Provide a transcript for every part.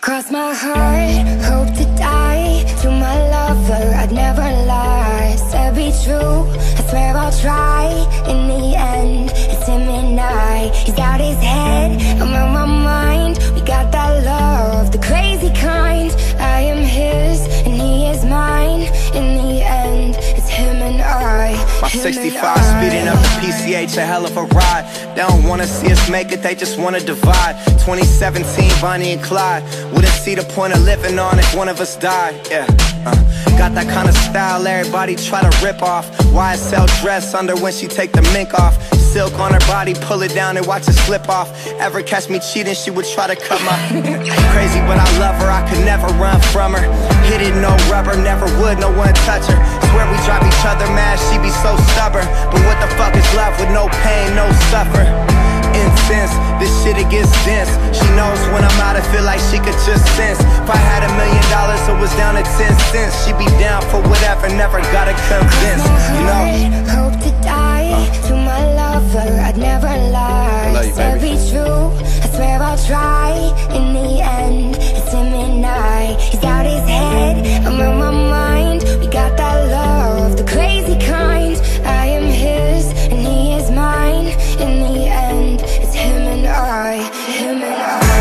Cross my heart, hope to die. To my lover, I'd never lie. Said be true, I swear I'll try. In the end, it's him and I. He's out his head, I'm on my mind. We got that love, the crazy kind. I am his, and he is mine. In the end, it's him and I. My 65 speeding up the PCH, a hell of a ride. They don't wanna see us make it, they just wanna divide. 2017, Bonnie and Clyde. Wouldn't see the point of living on if one of us died, yeah. Got that kind of style everybody try to rip off. YSL dress under when she take the mink off. Silk on her body, pull it down and watch it slip off. Ever catch me cheating, she would try to cut my crazy, but I love her, I could never run from her. Hit it, no rubber, never would, no one touch her. Swear we drive each other mad, she be so stubborn. But what the fuck is love with no pain, no suffer? Incense, this shit it gets dense. She knows when I'm out, I feel like she could just sense. If I had $1 million, it was down to 10 cents. She be down for whatever, never gotta convince, you know. Hope to die, to my lover, I'd never lie. Love you, Said be true, I swear I'll try. In the end, it's him and I. He's out his head, I'm on my mind. We got that love, the crazy kind. I am his, and he is mine. In the end, it's him and I, him and I.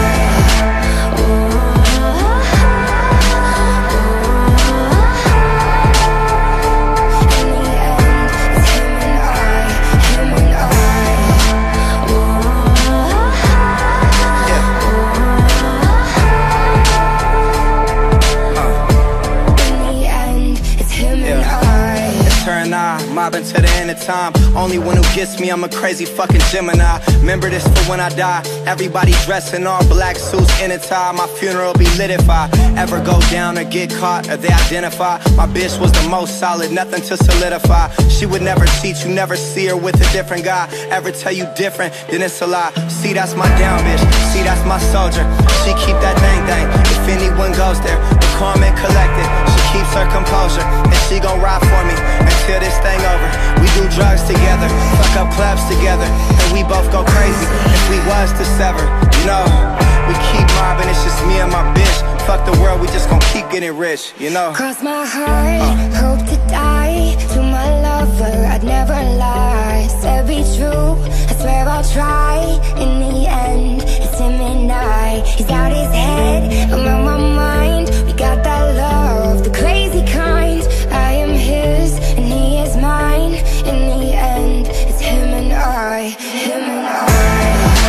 Mobbing to the end of time. Only one who gets me, I'm a crazy fucking Gemini. Remember this for when I die. Everybody dressed in all black suits in a tie. My funeral be lit if I ever go down or get caught or they identify. My bitch was the most solid, nothing to solidify. She would never cheat, you never see her with a different guy. Ever tell you different, then it's a lie. See, that's my down bitch, see, that's my soldier. She keep that thing. If anyone goes there, the calm and collected. She keeps her composure, and she gon' ride for me until this thing over. We do drugs together, fuck up clubs together, and we both go crazy if we was to sever, you know. We keep mobbing, it's just me and my bitch. Fuck the world, we just gon' keep getting rich, you know. Cross my heart, hope to die. To my lover, I'd never lie. Said be true, I swear I'll try. In the end, it's him and I. He's out his head, I'm on my mind. We got that love, the crazy kind. I am his, and he is mine. In the end, it's him and I, him and I.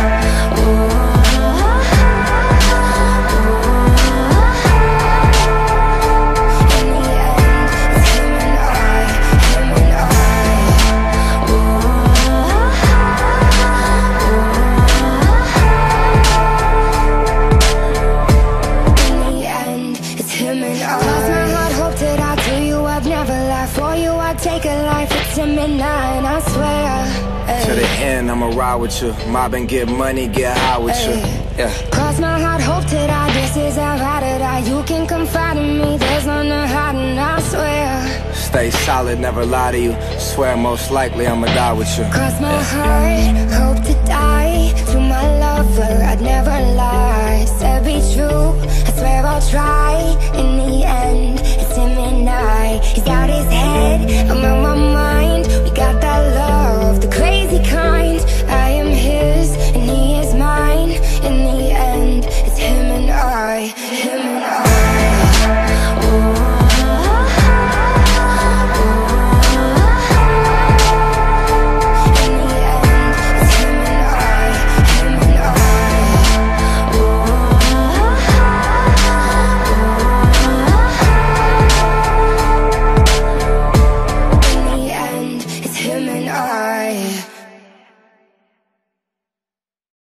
Take a life, it's him and I swear. To the end, I'ma ride with you. Mob and get money, get high with you. Yeah. Cross my heart, hope to die. This is how I die. You can confide in me. There's none to hide, and I swear. Stay solid, never lie to you. Swear most likely I'ma die with you. Cross my heart, hope to die. To my lover, I'd never lie.